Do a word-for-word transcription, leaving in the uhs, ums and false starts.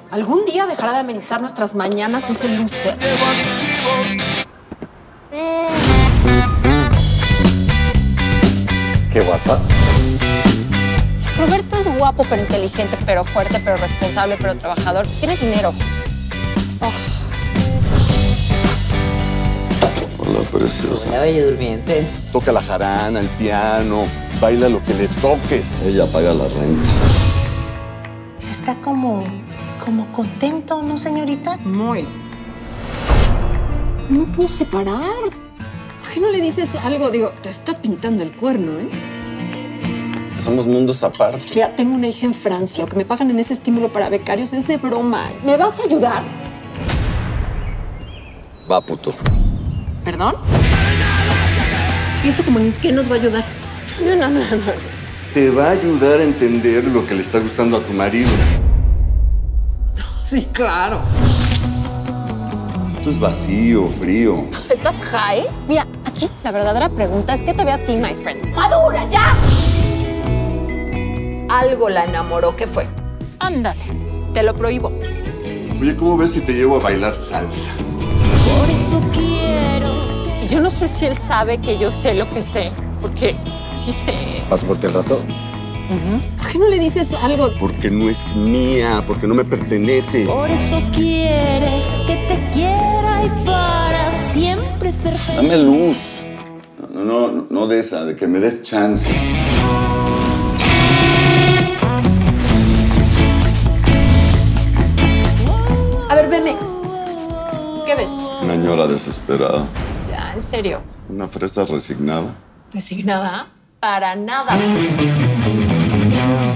Algún día dejará de amenizar nuestras mañanas ese loser. Eh. Qué guapa. Roberto es guapo, pero inteligente, pero fuerte, pero responsable, pero trabajador. Tiene dinero. Oh. Hola, preciosa. Hola, bella durmiente. Toca la jarana, el piano, baila lo que le toques. Ella paga la renta. Está como, como contento, ¿no, señorita? Muy. No puedo separar. ¿Por qué no le dices algo? Digo, te está pintando el cuerno, ¿eh? Somos mundos aparte. Mira, tengo una hija en Francia. Lo que me pagan en ese estímulo para becarios es de broma. ¿Me vas a ayudar? Va, puto. ¿Perdón? ¿Y eso como en qué nos va a ayudar? No, no, no, no. Te va a ayudar a entender lo que le está gustando a tu marido. Sí, claro. Esto es vacío, frío. ¿Estás high? Mira, aquí la verdadera pregunta es ¿qué te ve a ti, my friend? ¡Madura, ya! Algo la enamoró. ¿Qué fue? Ándale. Te lo prohíbo. Oye, ¿cómo ves si te llevo a bailar salsa? Por eso quiero. Y yo no sé si él sabe que yo sé lo que sé. Porque sí sé. ¿Pasaporte al rato? Uh-huh. ¿Por qué no le dices algo? Porque no es mía, porque no me pertenece. Por eso quieres que te quiera y para siempre ser feliz. Dame luz. No, no, no de esa, de que me des chance. A ver, veme. ¿Qué ves? Una ñora desesperada. Ya, en serio. Una fresa resignada. ¿Resignada? Para nada.